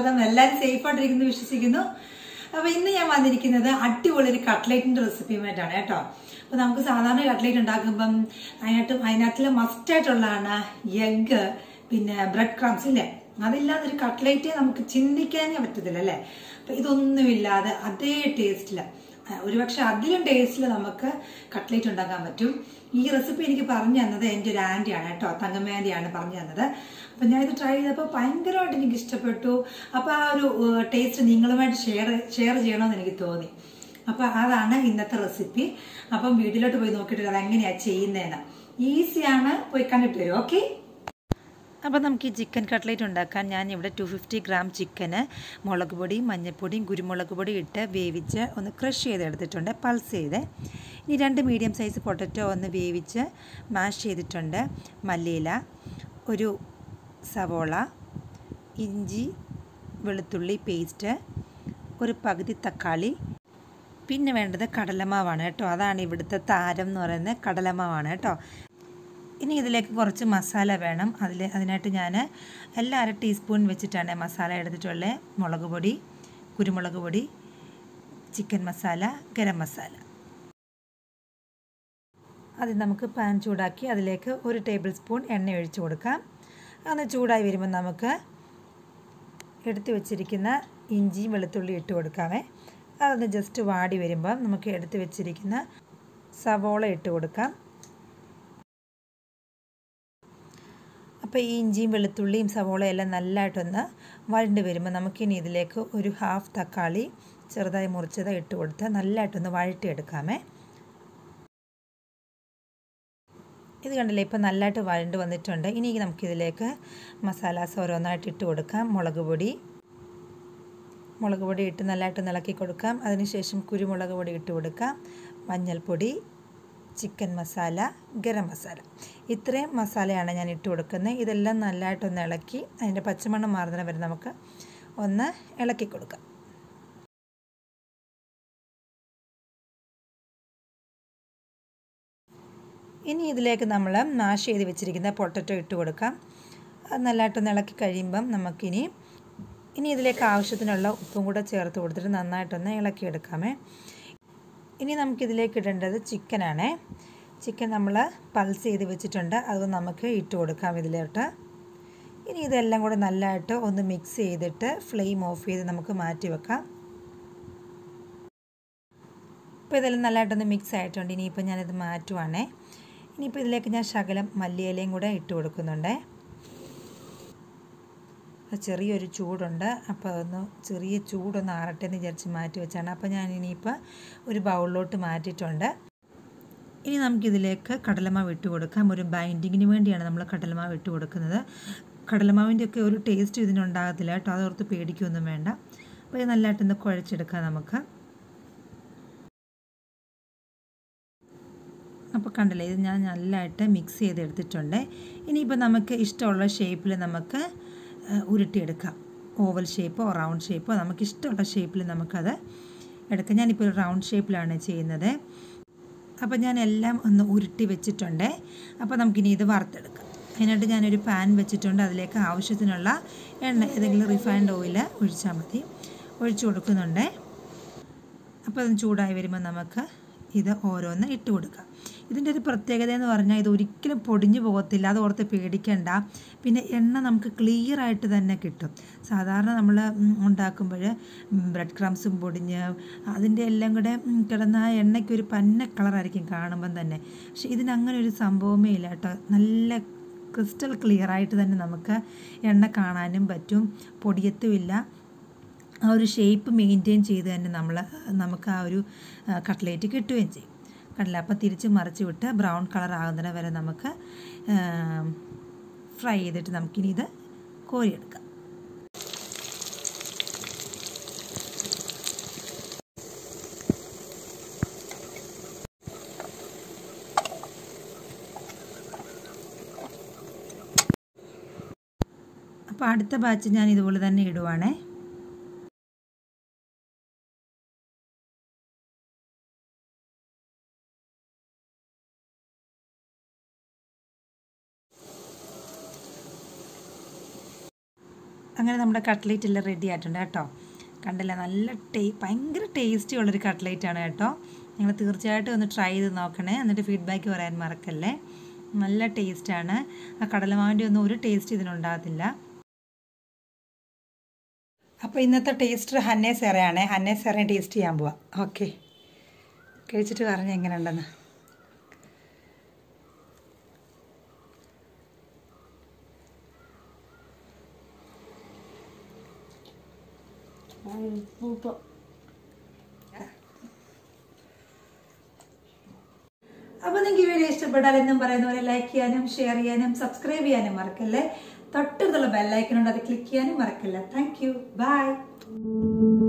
എല്ലാവരും സേഫ് ആയിട്ടിരിക്കുന്നു വിശ്വസിക്കുന്നു. അപ്പൊ ഇന്ന് ഞാൻ വന്നിരിക്കുന്നത് അടിപൊളി ഒരു കട്ട്ലേറ്റിന്റെ റെസിപ്പിയുമായിട്ടാണ് കേട്ടോ. അപ്പൊ നമുക്ക് സാധാരണ കട്ട്ലേറ്റ് ഉണ്ടാക്കുമ്പം അതിനകത്തില് മസ്റ്റ് ആയിട്ടുള്ളതാണ് എഗ്, പിന്നെ ബ്രെഡ് ക്രംസ് ഇല്ലേ. അതില്ലാതെ ഒരു കട്ട്ലേറ്റ് നമുക്ക് ചിന്തിക്കാനേ പറ്റത്തില്ല അല്ലെ. അപ്പൊ ഇതൊന്നുമില്ലാതെ അതേ ടേസ്റ്റില്, ഒരുപക്ഷെ അതിലും ടേസ്റ്റിൽ നമുക്ക് കട്ട്ലേറ്റ് ഉണ്ടാക്കാൻ പറ്റും. ഈ റെസിപ്പി എനിക്ക് പറഞ്ഞു തന്നത് എൻ്റെ ഒരു ആന്റിയാണ് കേട്ടോ, തങ്കമ്മ ആന്റിയാണ് പറഞ്ഞു തന്നത്. അപ്പൊ ഞാൻ ഇത് ട്രൈ ചെയ്തപ്പോൾ ഭയങ്കരമായിട്ട് എനിക്ക് ഇഷ്ടപ്പെട്ടു. അപ്പൊ ആ ഒരു ടേസ്റ്റ് നിങ്ങളുമായിട്ട് ഷെയർ ചെയ്യണമെന്ന് എനിക്ക് തോന്നി. അപ്പൊ അതാണ് ഇന്നത്തെ റെസിപ്പി. അപ്പം വീട്ടിലോട്ട് പോയി നോക്കിയിട്ട് അത് എങ്ങനെയാ ചെയ്യുന്നതെന്ന് ഈസിയാണ്, പോയി കണ്ടിട്ട് വരും. ഓക്കെ. അപ്പോൾ നമുക്ക് ഈ ചിക്കൻ കട്ട്ലേറ്റ് ഉണ്ടാക്കാൻ ഞാൻ ഇവിടെ 250 ഗ്രാം ചിക്കന് മുളക് പൊടിയും മഞ്ഞൾപ്പൊടിയും കുരുമുളക് പൊടി ഇട്ട് വേവിച്ച് ഒന്ന് ക്രഷ് ചെയ്തെടുത്തിട്ടുണ്ട്, പൾസ് ചെയ്ത്. ഇനി 2 മീഡിയം സൈസ് പൊട്ടറ്റോ ഒന്ന് വേവിച്ച് മാഷ് ചെയ്തിട്ടുണ്ട്. മല്ലിയില, ഒരു സവോള, ഇഞ്ചി വെളുത്തുള്ളി പേസ്റ്റ്, ഒരു പകുതി തക്കാളി, പിന്നെ വേണ്ടത് കടലമാവാണ് കേട്ടോ. അതാണ് ഇവിടുത്തെ താരം എന്ന് പറയുന്നത്, കടലമാവാണ് കേട്ടോ. ഇനി ഇതിലേക്ക് കുറച്ച് മസാല വേണം. അതിനായിട്ട് ഞാൻ എല്ലാം 1/2 ടീസ്പൂൺ വെച്ചിട്ടാണ് മസാല എടുത്തിട്ടുള്ളത്. മുളക് പൊടി, കുരുമുളക് പൊടി, ചിക്കൻ മസാല, ഗരം മസാല. അത് നമുക്ക് പാൻ ചൂടാക്കി അതിലേക്ക് 1 ടേബിൾ സ്പൂൺ എണ്ണ ഒഴിച്ച് കൊടുക്കാം. അതൊന്ന് ചൂടായി വരുമ്പോൾ നമുക്ക് എടുത്തു വെച്ചിരിക്കുന്ന ഇഞ്ചിയും വെളുത്തുള്ളി ഇട്ട് കൊടുക്കാമേ. അതൊന്ന് ജസ്റ്റ് വാടി വരുമ്പോൾ നമുക്ക് എടുത്തു വെച്ചിരിക്കുന്ന സവോള ഇട്ട് കൊടുക്കാം. അപ്പോൾ ഈ ഇഞ്ചിയും വെളുത്തുള്ളിയും സവോളയും എല്ലാം നല്ലതായിട്ടൊന്ന് വഴണ്ട് വരുമ്പോൾ നമുക്കിനി ഇതിലേക്ക് ഒരു 1/2 തക്കാളി ചെറുതായി മുറിച്ചത് ഇട്ട് കൊടുത്ത് നല്ലതായിട്ടൊന്ന് വഴറ്റിയെടുക്കാമേ. ഇത് കണ്ടില്ലേ, ഇപ്പോൾ നല്ലതായിട്ട് വഴണ്ട് വന്നിട്ടുണ്ട്. ഇനി നമുക്കിതിലേക്ക് മസാലാസ് ഓരോന്നായിട്ട് ഇട്ട് കൊടുക്കാം. മുളക് പൊടി ഇട്ട് നല്ലതായിട്ട് ഇളക്കി കൊടുക്കാം. അതിനുശേഷം കുരുമുളക് പൊടി ഇട്ട് കൊടുക്കാം, മഞ്ഞൾപ്പൊടി, ചിക്കൻ മസാല, ഗരം മസാല. ഇത്രയും മസാലയാണ് ഞാൻ ഇട്ട് കൊടുക്കുന്നത്. ഇതെല്ലാം നല്ലതായിട്ടൊന്ന് ഇളക്കി അതിൻ്റെ പച്ചമണം മാറുന്നതിന് വരെ നമുക്ക് ഒന്ന് ഇളക്കി കൊടുക്കാം. ഇനി ഇതിലേക്ക് നമ്മൾ മാഷ് ചെയ്ത് വെച്ചിരിക്കുന്ന പൊട്ടറ്റോ ഇട്ട് കൊടുക്കാം. അത് നല്ലതായിട്ടൊന്ന് ഇളക്കി കഴിയുമ്പം നമുക്കിനി ഇതിലേക്ക് ആവശ്യത്തിനുള്ള ഉപ്പും കൂടെ ചേർത്ത് കൊടുത്തിട്ട് നന്നായിട്ടൊന്ന് ഇളക്കിയെടുക്കാമേ. ഇനി നമുക്കിതിലേക്ക് ഇടേണ്ടത് ചിക്കനാണ്. ചിക്കൻ നമ്മൾ പൾസ് ചെയ്ത് വെച്ചിട്ടുണ്ട്, അത് നമുക്ക് ഇട്ട് കൊടുക്കാം ഇതിലോട്ട്. ഇനി ഇതെല്ലാം കൂടെ നല്ലതായിട്ട് ഒന്ന് മിക്സ് ചെയ്തിട്ട് ഫ്ലെയിം ഓഫ് ചെയ്ത് നമുക്ക് മാറ്റി വെക്കാം. ഇപ്പോൾ ഇതെല്ലാം നല്ലതായിട്ടൊന്ന് മിക്സ് ആയിട്ടുണ്ട്. ഇനിയിപ്പോൾ ഞാനിത് മാറ്റുവാണേ. ഇനിയിപ്പോൾ ഇതിലേക്ക് ഞാൻ ശകലം മല്ലിയിലയും കൂടെ ഇട്ട് കൊടുക്കുന്നുണ്ട്. ചെറിയൊരു ചൂടുണ്ട്, അപ്പോൾ അതൊന്ന് ചെറിയ ചൂടൊന്ന് ആറട്ടെ എന്ന് വിചാരിച്ച് മാറ്റി വെച്ചാണ്. അപ്പോൾ ഞാൻ ഇനിയിപ്പോൾ ഒരു ബൗളിലോട്ട് മാറ്റിയിട്ടുണ്ട്. ഇനി നമുക്കിതിലേക്ക് കടലമാവ് ഇട്ട് കൊടുക്കാം. ഒരു ബൈൻഡിങ്ങിന് വേണ്ടിയാണ് നമ്മൾ കടലമാവ് ഇട്ട് കൊടുക്കുന്നത്. കടലമാവിൻ്റെയൊക്കെ ഒരു ടേസ്റ്റ് ഇതിനുണ്ടാകത്തില്ല കേട്ടോ, അതോർത്ത് പേടിക്കൊന്നും വേണ്ട. അപ്പോൾ ഇത് നല്ലതായിട്ടൊന്ന് കുഴച്ചെടുക്കാം നമുക്ക്. അപ്പോൾ കണ്ടില്ലേ, ഇത് ഞാൻ നല്ലതായിട്ട് മിക്സ് ചെയ്തെടുത്തിട്ടുണ്ട്. ഇനിയിപ്പോൾ നമുക്ക് ഇഷ്ടമുള്ള ഷേപ്പിൽ നമുക്ക് ഉരുട്ടിയെടുക്കാം. ഓവൽ ഷേപ്പോ റൗണ്ട് ഷേപ്പോ നമുക്കിഷ്ടമുള്ള ഷേപ്പിൽ നമുക്കത് എടുക്കാം. ഞാനിപ്പോൾ ഒരു റൗണ്ട് ഷേപ്പിലാണ് ചെയ്യുന്നത്. അപ്പോൾ ഞാൻ എല്ലാം ഒന്ന് ഉരുട്ടി വെച്ചിട്ടുണ്ട്. അപ്പോൾ നമുക്കിനി ഇത് വറുത്തെടുക്കാം. അതിനായിട്ട് ഞാനൊരു പാൻ വെച്ചിട്ടുണ്ട്. അതിലേക്ക് ആവശ്യത്തിനുള്ള എണ്ണ, ഏതെങ്കിലും റിഫൈൻഡ് ഓയിൽ ഒഴിച്ചാൽ മതി, ഒഴിച്ചു കൊടുക്കുന്നുണ്ട്. അപ്പോൾ അത് ചൂടായി വരുമ്പോൾ നമുക്ക് ഇത് ഓരോന്ന് ഇട്ട് കൊടുക്കാം. ഇതിൻ്റെ ഒരു പ്രത്യേകത എന്ന് പറഞ്ഞാൽ ഇത് ഒരിക്കലും പൊടിഞ്ഞു പോകത്തില്ല, അത് ഓർത്ത് പേടിക്കണ്ട. പിന്നെ എണ്ണ നമുക്ക് ക്ലിയർ ആയിട്ട് തന്നെ കിട്ടും. സാധാരണ നമ്മൾ ഉണ്ടാക്കുമ്പോൾ ബ്രെഡ് ക്രംസും പൊടിഞ്ഞ് അതിൻ്റെ എല്ലാം കൂടെ കിടന്ന ആ എണ്ണയ്ക്കൊരു പന്ന കളറായിരിക്കും കാണുമ്പം തന്നെ. പക്ഷെ ഇതിനങ്ങനെ ഒരു സംഭവമേ ഇല്ല കേട്ടോ. നല്ല ക്രിസ്റ്റൽ ക്ലിയർ ആയിട്ട് തന്നെ നമുക്ക് എണ്ണ കാണാനും പറ്റും, പൊടിയത്തുമില്ല. ആ ഒരു ഷേപ്പ് മെയിൻറ്റെയിൻ ചെയ്ത് തന്നെ നമുക്ക് ആ ഒരു കട്ട്ലേറ്റ് കിട്ടുകയും ചെയ്യും. കണ്ടില്ല, അപ്പോൾ തിരിച്ച് മറിച്ച് വിട്ട് ബ്രൗൺ കളർ ആകുന്നതിന് വരെ നമുക്ക് ഫ്രൈ ചെയ്തിട്ട് നമുക്കിനി ഇത് കോരിയെടുക്കാം. അപ്പോൾ അടുത്ത ബാച്ച് ഞാൻ ഇതുപോലെ തന്നെ ഇടുവാണേ. അങ്ങനെ നമ്മുടെ കട്ട്ലേറ്റ് എല്ലാം റെഡി ആയിട്ടുണ്ട് കേട്ടോ. കണ്ടില്ല, നല്ല ഭയങ്കര ടേസ്റ്റി ഉള്ളൊരു കട്ട്ലേറ്റാണ് കേട്ടോ. നിങ്ങൾ തീർച്ചയായിട്ടും ഒന്ന് ട്രൈ ചെയ്ത് നോക്കണേ, എന്നിട്ട് ഫീഡ്ബാക്ക് പറയാൻ മറക്കല്ലേ. നല്ല ടേസ്റ്റാണ്. ആ കടലമാവിൻ്റെ ഒന്നും ഒരു ടേസ്റ്റ് ഇതിനുണ്ടാകത്തില്ല. അപ്പോൾ ഇന്നത്തെ ടേസ്റ്റർ ഹന്നെ സെറയാണ്. ഹന്നെ സെറയെ ടേസ്റ്റ് ചെയ്യാൻ പോവാം. ഓക്കെ, കഴിച്ചിട്ട് പറഞ്ഞ് എങ്ങനെ ഉണ്ടെന്ന്. അപ്പോൾ നിങ്ങൾക്ക് ഈ വീഡിയോ ഇഷ്ടപ്പെട്ടാൽ എന്നും പറയുന്ന പോലെ ലൈക്ക് ചെയ്യാനും ഷെയർ ചെയ്യാനും സബ്സ്ക്രൈബ് ചെയ്യാനും മറക്കല്ലേ. തൊട്ടടുത്തുള്ള ബെല്ലൈക്കൺ ഉണ്ട്, അത് ക്ലിക്ക് ചെയ്യാനും മറക്കല്ല. Thank you, by.